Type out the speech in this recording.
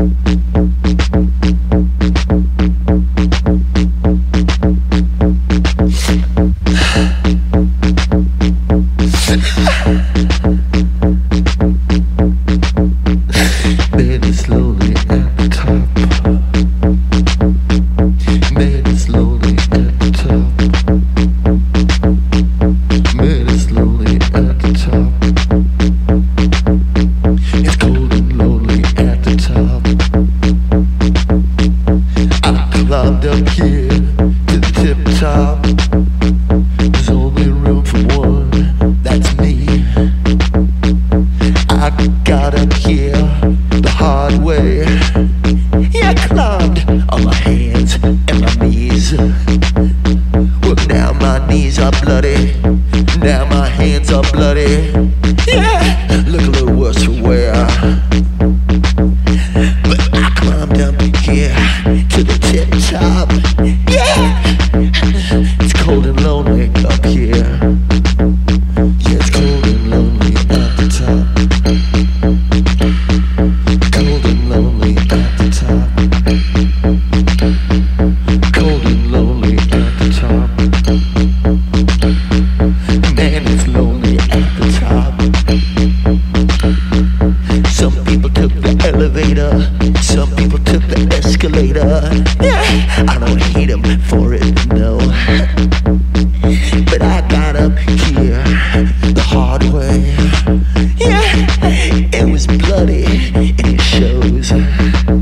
Made it slowly at the top. Made it slowly at the top. Made it slowly at the top. It's cold and lonely at the top. I climbed up here to the tip top. There's only room for one, that's me. I got up here the hard way. Yeah, I climbed on my hands and my knees. Well, now my knees are bloody. Now my hands are bloody. Yeah, look a little worse for wear. But I climbed up here to the tip top. Yeah, it's cold and lonely up here. Yeah, it's cold and lonely at the top. Cold and lonely at the top. Cold and lonely at the top. Man, it's lonely at the top. Some people took the elevator. Some people took the escalator. Yeah, I don't hate them for it, no. But I got up here the hard way. Yeah, it was bloody and it shows.